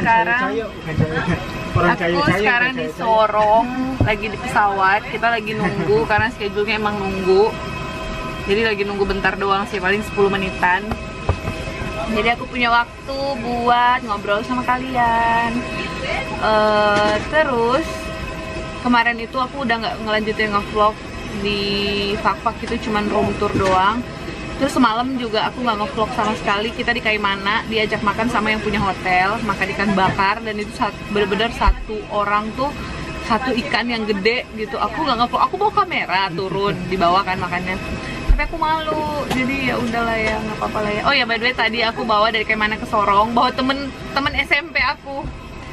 sekarang di Sorong, lagi di pesawat. Kita lagi nunggu karena schedule-nya emang nunggu. Jadi lagi nunggu bentar doang sih, paling 10 menitan. Jadi aku punya waktu buat ngobrol sama kalian. Terus kemarin itu aku udah nggak ngelanjutin nge-vlog di Fak-Fak, itu cuman room tour doang. Terus semalam juga aku nggak nge-vlog sama sekali. Kita di Kaimana diajak makan sama yang punya hotel, makan ikan bakar, dan itu bener-bener satu orang tuh satu ikan yang gede gitu. Aku nggak nge-vlog, aku bawa kamera turun di bawah kan makannya. Tapi aku malu, jadi ya udahlah ya, nggak apa-apa lah ya. Oh ya, by the way tadi aku bawa dari Kaimana ke Sorong, bawa temen SMP aku,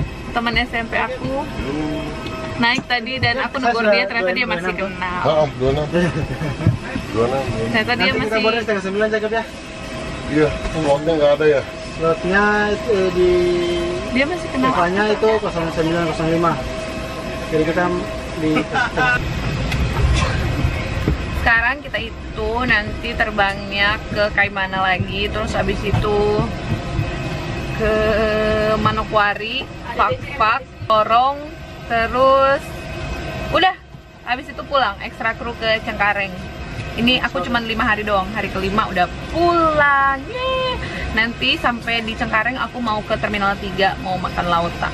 naik tadi, dan aku negur dia, ternyata dia masih kenal. Ternyata dia masih. Kita boleh 8:30 Jacob ya? Iya, slotnya nggak ada ya? Slotnya itu di. Dia masih kenal. Bukanya itu 09:05. Jadi kita di. Sekarang kita itu nanti terbangnya ke Kaimana lagi, terus habis itu ke Manokwari, Fak-Fak, Sorong, terus udah habis itu pulang ekstra kru ke Cengkareng. Ini aku cuman 5 hari doang, hari kelima udah pulang. Yeay. Nanti sampai di Cengkareng aku mau ke Terminal 3 mau makan lauta.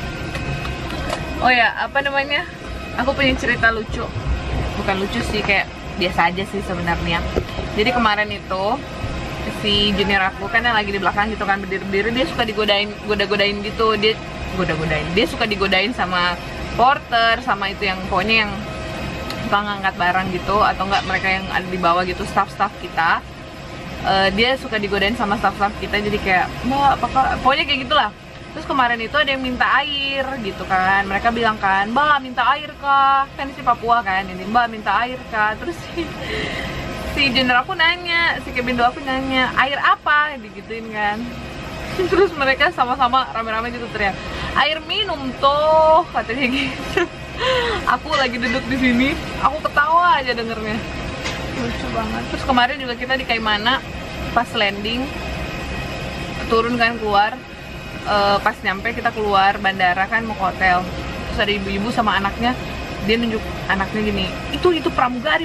Oh ya, apa namanya? Aku punya cerita lucu. Bukan lucu sih, kayak biasa aja sih sebenarnya. Jadi kemarin itu si junior aku kan yang lagi di belakang gitu kan, berdiri-berdiri, dia suka digodain gitu. Dia suka digodain sama porter, sama itu yang pokoknya yang suka ngangkat barang gitu, atau enggak mereka yang ada di bawah gitu, staff-staff kita. Dia suka digodain sama staff-staff kita, jadi kayak mbak apakah, pokoknya kayak gitulah. Terus kemarin itu ada yang minta air gitu kan, mereka bilang kan, mbak minta air kah, kan si Papua kan ini, mbak minta air kah. Terus si junior aku nanya, si Kebindo aku nanya, air apa, digituin kan. Terus mereka sama-sama rame-rame gitu teriak, air minum toh, katanya gitu. Aku lagi duduk di sini, aku ketawa aja dengernya, lucu banget. Terus kemarin juga kita di Kaimana, pas landing turun kan keluar, pas nyampe kita keluar bandara kan mau ke hotel, terus ada ibu-ibu sama anaknya, dia nunjuk anaknya gini, itu pramugari,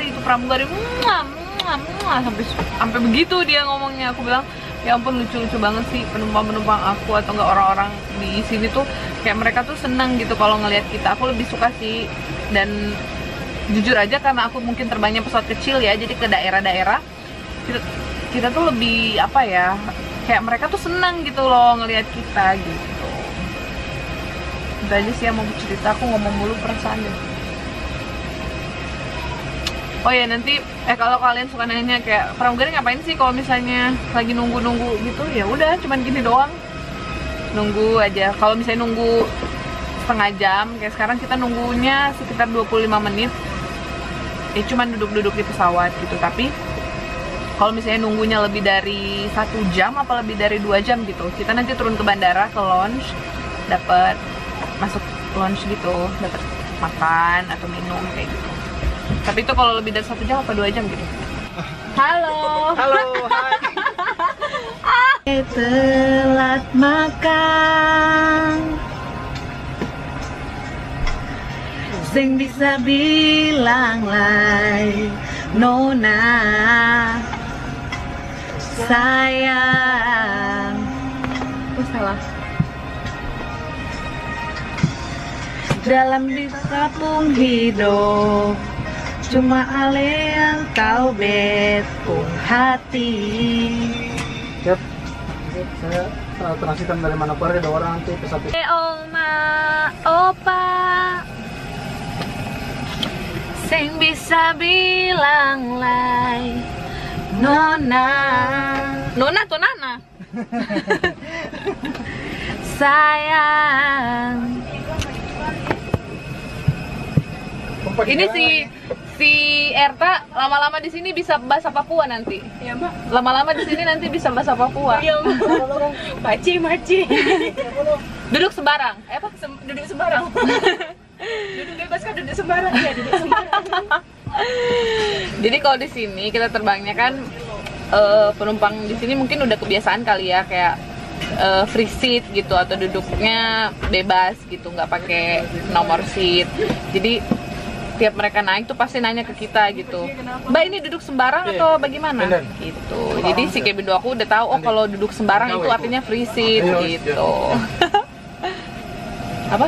sampai begitu dia ngomongnya. Aku bilang ya ampun, lucu-lucu banget sih penumpang aku atau enggak orang-orang di sini tuh, kayak mereka tuh seneng gitu kalau ngelihat kita. Aku lebih suka sih, dan jujur aja karena aku mungkin terbangnya pesawat kecil ya, jadi ke daerah-daerah kita tuh lebih apa ya, kayak mereka tuh seneng gitu loh ngelihat kita gitu. Itu aja sih yang mau cerita, aku ngomong mulu perasaan deh. Oh ya, nanti kalau kalian suka nanya kayak pramugari ngapain sih kalau misalnya lagi nunggu gitu, ya udah cuman gini doang, nunggu aja. Kalau misalnya nunggu setengah jam kayak sekarang, kita nunggunya sekitar 25 menit, cuman duduk-duduk di pesawat gitu. Tapi kalau misalnya nunggunya lebih dari 1 jam apa lebih dari 2 jam gitu, kita nanti turun ke bandara, ke lounge, dapat masuk lounge gitu, dapat makan atau minum kayak gitu. Tapi itu kalau lebih dari 1 jam apa 2 jam gitu. Halo. Hai. Telat makan, sing bisa bilang lai nona sayang. Oh salah. Dalam di kampung hidup cuma ale yang tahu betung hati. Siap. Saya transitan dari Manokwari, ada orang nanti pesawat. Oma, opa, sing bisa bilang lai nona tuh nana sayang. Ini si Erta lama-lama di sini bisa bahasa Papua nanti. Ya mbak. Lama-lama di sini nanti bisa bahasa Papua. Iya mbak. Maci. Duduk sembarang. Duduk sembarang. Duduk bebas kan, duduk sembarang. Iya, duduk sembarang. Jadi kalau di sini kita terbangnya kan penumpang di sini mungkin udah kebiasaan kali ya, kayak free seat gitu atau duduknya bebas gitu, nggak pakai nomor seat. Jadi tiap mereka naik tuh pasti nanya ke kita gitu, Mbak ini duduk sembarang atau bagaimana gitu. Jadi si Kebindo aku udah tahu, oh kalau duduk sembarang itu artinya free seat gitu. Apa?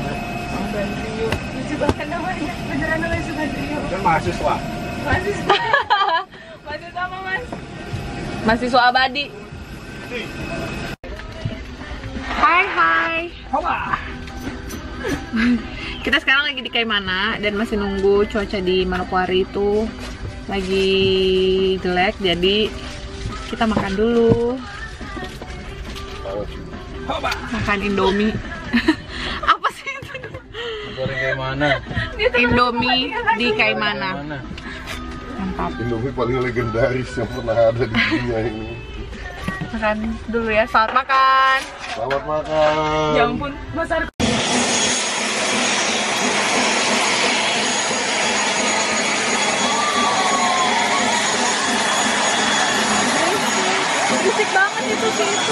Lucu banget namanya, beneran namanya Subandrio. Kan mahasiswa. Mahasiswa. Mahasiswa apa mas? Mahasiswa abadi. Hai. Kita sekarang lagi di Kaimana dan masih nunggu cuaca di Manokwari itu lagi jelek, jadi kita makan dulu. Makan Indomie. Apa sih itu? Goreng Kaimana. Indomie di Kaimana. Mantap. Indomie paling legendaris yang pernah ada di dunia ini. Makan dulu ya. Selamat makan. Selamat makan. Ya ampun, Mas Arko. Berisik banget itu sih itu.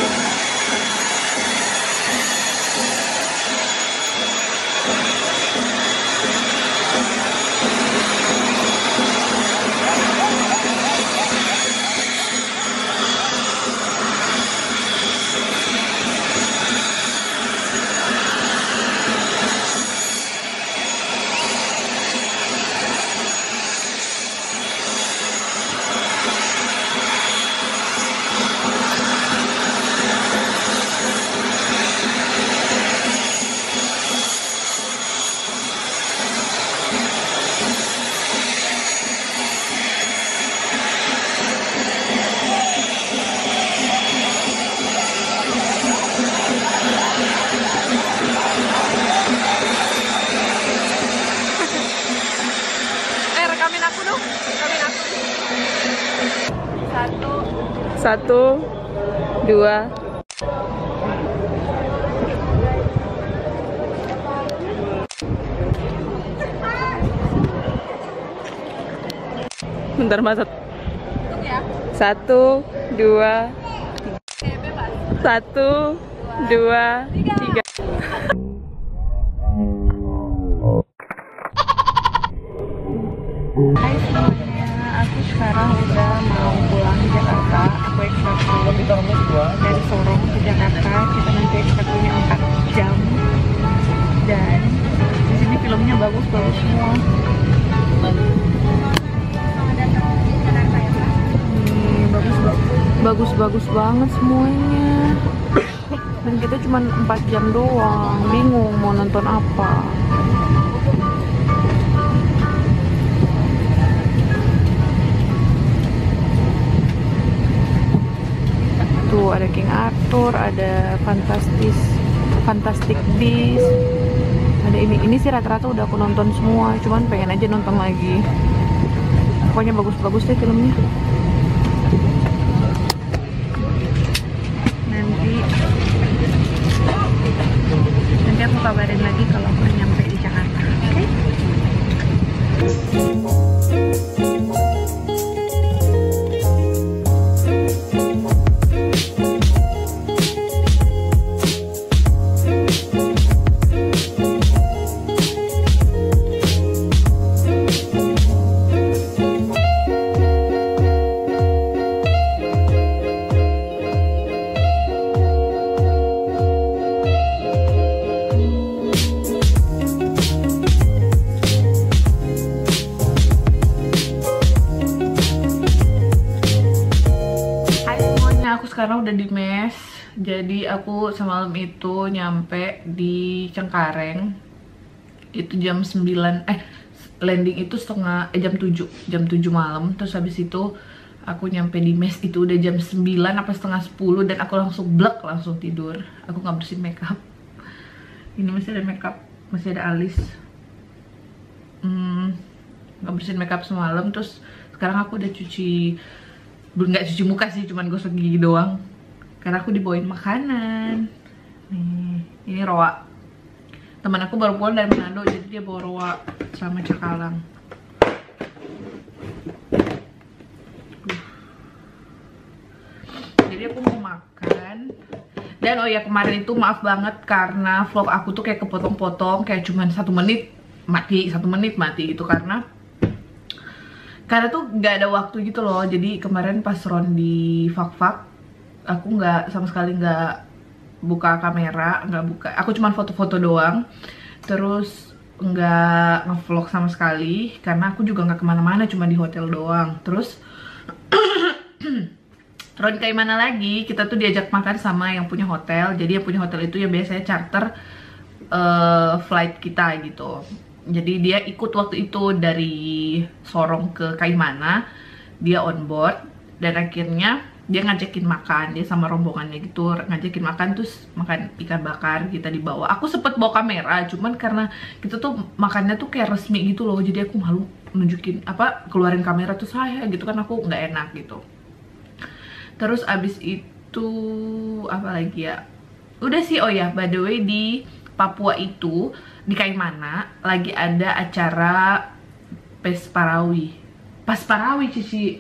Rekamin aku dong. Rekamin aku. 1, 2. Bentar Mas. 1, 2, 1, 2, 3. Hai semuanya, aku sekarang udah mau pulang ke Jakarta. Aku ekstrakur dari Sorong ke Jakarta. Kita nanti ekstrakurnya 4 jam. Dan di sini filmnya bagus-bagus semua. Bagus-bagus banget semuanya. Dan kita cuma 4 jam doang. Bingung mau nonton apa. Tuh ada King Arthur, ada Fantastic Beasts, ada ini sih rata-rata udah aku nonton semua, cuman pengen aja nonton lagi. Pokoknya bagus-bagus deh filmnya. Nanti aku kabarin lagi kalau aku nyampe di Jakarta. Oke? Sekarang udah di mes, jadi aku semalam itu nyampe di Cengkareng itu jam 9, landing itu jam 7 malam. Terus habis itu aku nyampe di mes itu udah jam 9 apa setengah 10 dan aku langsung blek, langsung tidur. Aku nggak bersihin makeup. Ini masih ada makeup, masih ada alis. Nggak bersihin makeup semalam. Terus sekarang aku udah nggak cuci muka sih, cuman gosok gigi doang karena aku dibawain makanan. Nih, ini roa. Teman aku baru pulang dari Manado, jadi dia bawa roa sama cakalang. Jadi aku mau makan Dan oh ya, kemarin itu maaf banget karena vlog aku tuh kayak kepotong-potong, kayak cuman 1 menit mati, 1 menit mati gitu, karena tuh nggak ada waktu gitu loh. Jadi kemarin pas Ron di Fak-Fak, aku nggak sama sekali nggak buka kamera, aku cuman foto-foto doang, terus nggak ngevlog sama sekali karena aku juga nggak kemana-mana, cuma di hotel doang. Terus Ron kayak mana lagi, kita tuh diajak makan sama yang punya hotel. Jadi yang punya hotel itu ya biasanya charter flight kita gitu. Jadi dia ikut waktu itu dari Sorong ke Kaimana, dia on board. Dan akhirnya dia ngajakin makan, dia sama rombongannya gitu ngajakin makan, terus makan ikan bakar, kita dibawa. Aku sempet bawa kamera, cuman karena kita tuh makannya tuh kayak resmi gitu loh, jadi aku malu nunjukin keluarin kamera tuh saya gitu kan, aku nggak enak gitu. Terus abis itu apa lagi ya? Udah sih. Oh ya, by the way, di Papua itu, di Kaimana lagi ada acara Pasparawi. Pasparawi Cici.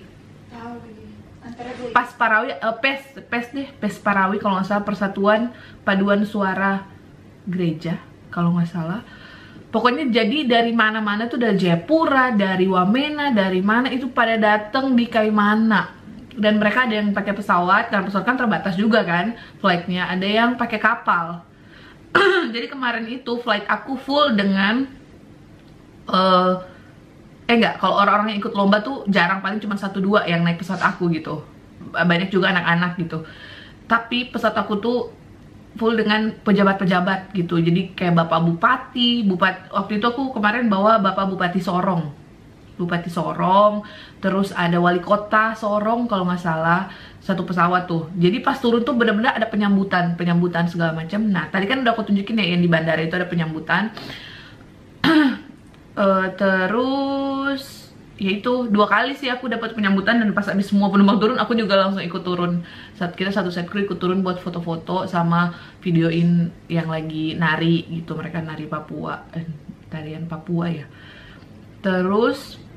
Pasparawi, Pasparawi kalau nggak salah, Persatuan Paduan Suara Gereja kalau nggak salah. Pokoknya jadi dari mana-mana tuh, dari Jayapura, dari Wamena, dari mana itu pada dateng di Kaimana. Dan mereka ada yang pakai pesawat, karena pesawat kan terbatas juga kan flightnya, ada yang pakai kapal. Jadi kemarin itu flight aku full dengan enggak, kalau orang-orang yang ikut lomba tuh jarang, paling cuma 1-2 yang naik pesawat aku gitu. Banyak juga anak-anak gitu. Tapi pesawat aku tuh full dengan pejabat-pejabat gitu. Jadi kayak Bapak Bupati, waktu itu aku kemarin bawa Bapak Bupati Sorong, terus ada wali kota Sorong kalau nggak salah, satu pesawat tuh. Jadi pas turun tuh bener-bener ada penyambutan segala macam. Nah tadi kan udah aku tunjukin ya, yang di bandara itu ada penyambutan. Terus ya itu 2 kali sih aku dapat penyambutan, dan pas habis semua penumpang turun aku juga langsung ikut turun. Kita satu set kru ikut turun buat foto-foto sama videoin yang lagi nari gitu, mereka nari Papua, tarian Papua ya. Terus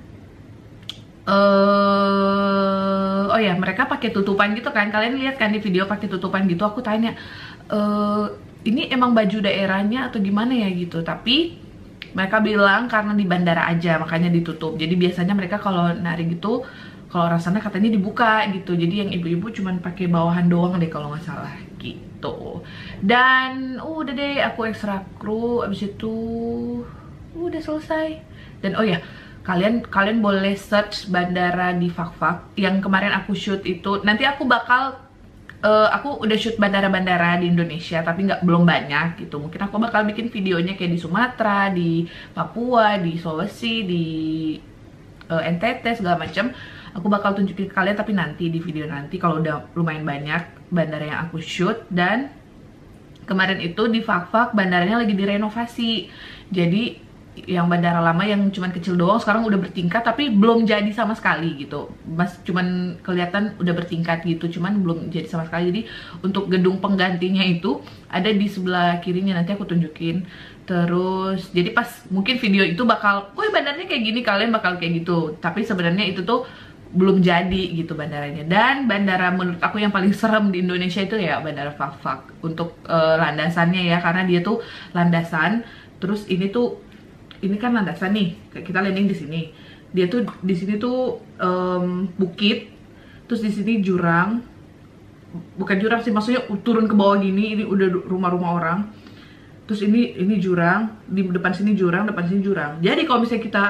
oh ya, mereka pakai tutupan gitu kan, kalian lihat kan di video pakai tutupan gitu. Aku tanya, ini emang baju daerahnya atau gimana ya gitu, tapi mereka bilang karena di bandara aja makanya ditutup. Jadi biasanya mereka kalau nari gitu, kalau orang sana katanya dibuka gitu. Jadi yang ibu-ibu cuman pakai bawahan doang deh kalau nggak salah gitu. Dan udah deh, aku ekstra kru, abis itu udah selesai. Dan oh ya, kalian boleh search bandara di Fak-Fak yang kemarin aku shoot itu. Nanti aku bakal aku udah shoot bandara-bandara di Indonesia, tapi belum banyak gitu. Mungkin aku bakal bikin videonya kayak di Sumatera, di Papua, di Sulawesi, di NTT segala macam. Aku bakal tunjukin ke kalian, tapi nanti di video nanti kalau udah lumayan banyak bandara yang aku shoot. Dan kemarin itu di Fak-Fak bandaranya lagi direnovasi. Jadi yang bandara lama yang cuman kecil doang sekarang udah bertingkat, tapi belum jadi sama sekali gitu. Cuman kelihatan udah bertingkat gitu, cuman belum jadi sama sekali. Jadi untuk gedung penggantinya itu ada di sebelah kirinya, nanti aku tunjukin. Terus jadi pas mungkin video itu bakal, woi bandaranya kayak gini, kalian bakal kayak gitu. Tapi sebenarnya itu tuh belum jadi gitu bandaranya. Dan bandara menurut aku yang paling serem di Indonesia itu ya bandara Fak-Fak untuk landasannya ya, karena dia tuh landasan. Terus ini kan landasan nih, kita landing di sini. Dia tuh di sini tuh bukit, terus di sini jurang, bukan jurang sih, maksudnya turun ke bawah gini. Ini udah rumah-rumah orang. Terus ini jurang, di depan sini jurang, depan sini jurang. Jadi kalau misalnya kita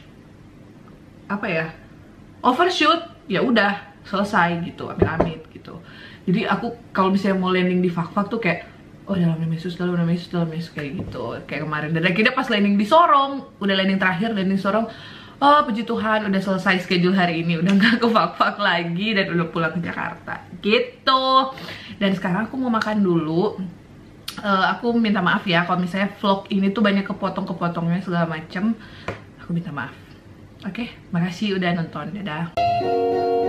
overshoot, ya udah selesai gitu, amit-amit gitu. Jadi aku kalau misalnya mau landing di Fak-Fak tuh kayak, oh dalam Yesus kayak gitu, kayak kemarin. Dan akhirnya pas landing di Sorong, udah landing terakhir, landing Sorong, oh puji Tuhan udah selesai schedule hari ini, udah nggak ke Fak-Fak lagi dan udah pulang ke Jakarta gitu. Dan sekarang aku mau makan dulu. Aku minta maaf ya kalau misalnya vlog ini tuh banyak kepotong-kepotongnya segala macem, aku minta maaf. Oke, makasih udah nonton, dadah.